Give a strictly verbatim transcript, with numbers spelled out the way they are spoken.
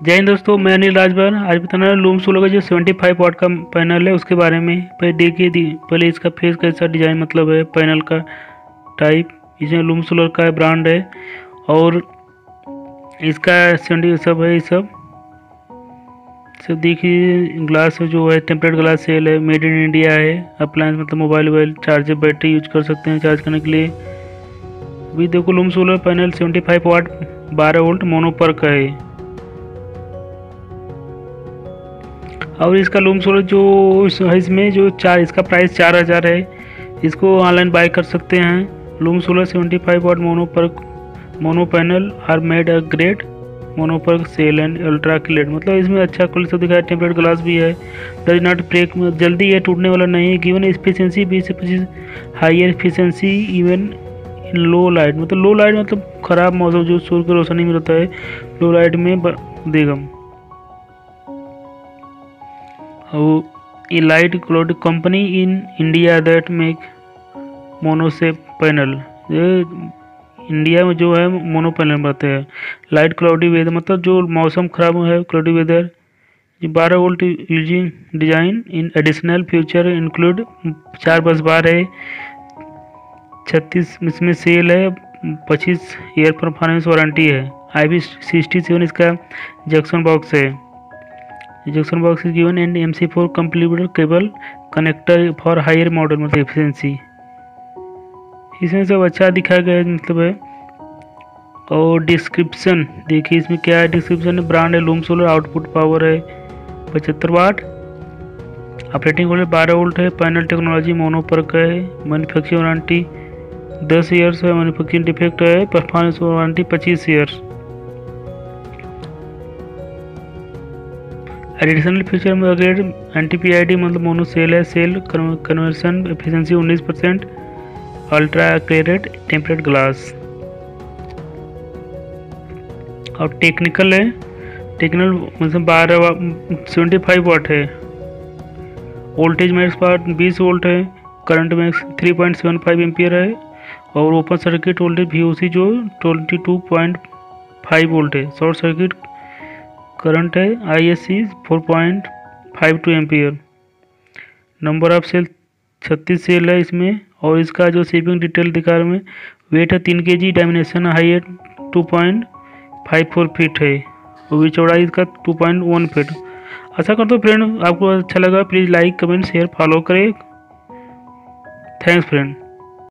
जय हिंद दोस्तों, मैं अनिल राजभर आज बताना रहा लूम सोलर का जो पचहत्तर वाट का पैनल है उसके बारे में। पहले देखिए पहले इसका फेस कैसा डिज़ाइन मतलब है, पैनल का टाइप, इसमें लूम सोलर का ब्रांड है और इसका सेवेंटी सब है। ये सब सब देखिए, ग्लास जो है टेम्परेट ग्लास सेल है, मेड इन इंडिया है। अप्लायंस मतलब मोबाइल वोबाइल चार्जर बैटरी यूज कर सकते हैं चार्ज करने के लिए। अभी देखो लूम सोलर पैनल पचहत्तर वाट बारह वोल्ट मोनोपर का है और इसका लूम सोलर जो है इसमें जो चार इसका प्राइस चार हज़ार है। इसको ऑनलाइन बाय कर सकते हैं। लूम सोलर पचहत्तर watt mono perc mono panel are made a great mono perc cell and ultra clad, मतलब इसमें अच्छा क्वालिटी दिखा है। टेम्परेट ग्लास भी है, डज नॉट ब्रेक, जल्दी है टूटने वाला नहीं है। गिवन एफिशिएंसी बीस से पच्चीस higher efficiency even low light, मतलब लो लाइट मतलब ख़राब मौसम जो सूर्य की रोशनी में रहता है, लो लाइट में देगा। और light cloud company in India that make मोनोसेप पैनल, ये इंडिया में जो है मोनो पैनल बनाते हैं। लाइट क्लाउडी वेदर मतलब जो मौसम खराब है, क्लाउडी वेदर। बारह volt using design in additional future include चार बस बार है, छत्तीस इसमें सेल है, पच्चीस ईयर परफॉर्मेंस वारंटी है। आई पी सिक्सटी सेवन इसका जंक्शन बॉक्स है। Junction box is given and M C four completed cable connector for higher model मतलब एफिशिएंसी। इसमें सब अच्छा दिखाया गया है मतलब है। और डिस्क्रिप्शन देखिए इसमें क्या है, डिस्क्रिप्शन है ब्रांड है लूम सोलर, आउटपुट पावर है पचहत्तर वाट, ऑपरेटिंग वोल्टेज बारह वोल्ट है, पैनल टेक्नोलॉजी मोनोपर का है, मैन्युफैक्चरिंग वारंटी दस ईयर्स है, मैन्युफैक्चरिंग डिफेक्ट है, परफॉर्मेंस वारंटी पच्चीस ईयर्स। एडिशनल फीचर में अगर anti P I D मतलब मोनो सेल है, सेल कन्वर्सन एफिशिएंसी उन्नीस percent, ultra clear tempered glass. और टेक्निकल है, टेक्निकल मतलब बारह सेवेंटी फाइव वाट है, वोल्टेज मैक्स पावर बीस वोल्ट है, current max three point seven five ampere है और open circuit voltage V O C जो twenty two point five volt है। शॉर्ट सर्किट करंट है I S C four point five two ampere. Number of cell छत्तीस cell है इसमें। और इसका जो शेपिंग डिटेल दिखा रहा है, वेट है तीन के जी, डायमेंशन हाई है two point five four feet है और चौड़ाई इसका टू पॉइंट वन फीट। आशा करता हूँ फ्रेंड आपको अच्छा लगा। Please like comment share follow करें। Thanks friend.